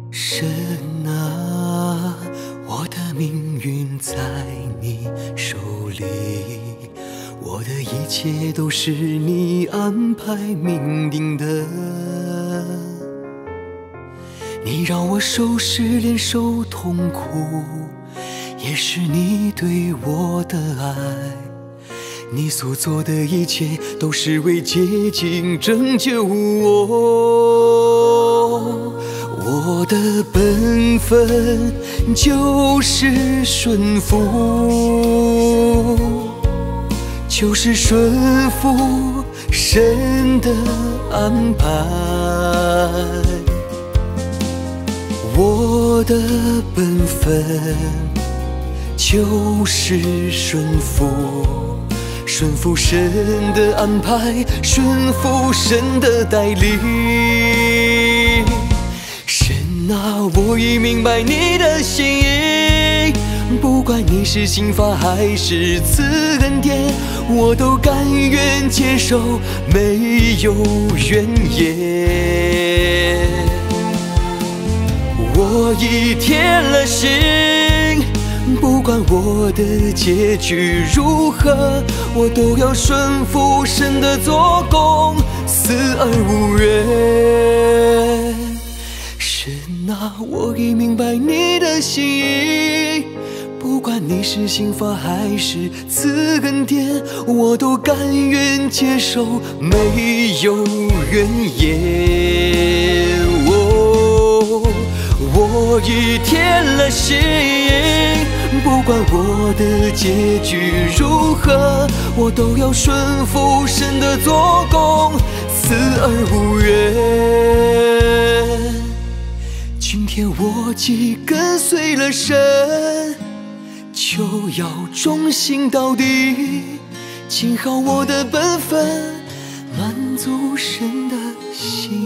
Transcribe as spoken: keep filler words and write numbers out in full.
神啊，我的命运在你手里，我的一切都是你安排命定的。你让我受失恋受痛苦，也是你对我的爱。你所做的一切都是为接近拯救我。我的本分就是顺服，就是顺服神的安排。我的本分就是顺服，顺服神的安排，顺服神的带领。神啊，我已明白你的心意，不管你是刑罚还是赐恩典，我都甘愿接受，没有怨言。我已铁了心，不管我的结局如何，我都要顺服神的做工，死而无怨。神啊，我已明白你的心意，不管你是刑罚还是赐恩典，我都甘愿接受，没有怨言。哦，我已铁了心，不管我的结局如何，我都要顺服神的做工，死而无怨。今天我既跟随了神，就要忠心到底，尽好我的本分，满足神的心。